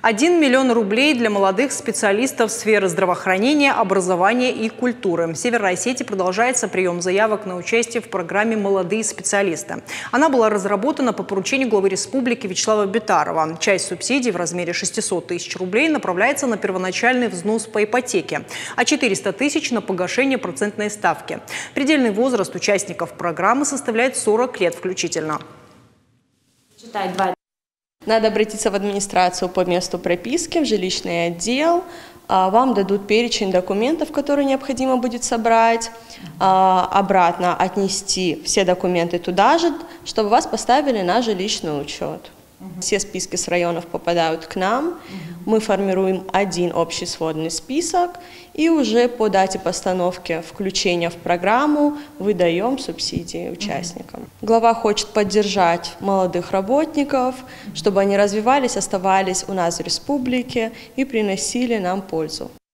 1 миллион рублей для молодых специалистов сферы здравоохранения, образования и культуры. В Северной Осетии продолжается прием заявок на участие в программе «Молодые специалисты». Она была разработана по поручению главы республики Вячеслава Битарова. Часть субсидий в размере 600 тысяч рублей направляется на первоначальный взнос по ипотеке, а 400 тысяч на погашение процентной ставки. Предельный возраст участников программы составляет 40 лет включительно. Надо обратиться в администрацию по месту прописки, в жилищный отдел. Вам дадут перечень документов, которые необходимо будет собрать, обратно отнести все документы туда же, чтобы вас поставили на жилищный учет. Все списки с районов попадают к нам, мы формируем один общий сводный список и уже по дате постановки включения в программу выдаем субсидии участникам. Глава хочет поддержать молодых работников, чтобы они развивались, оставались у нас в республике и приносили нам пользу.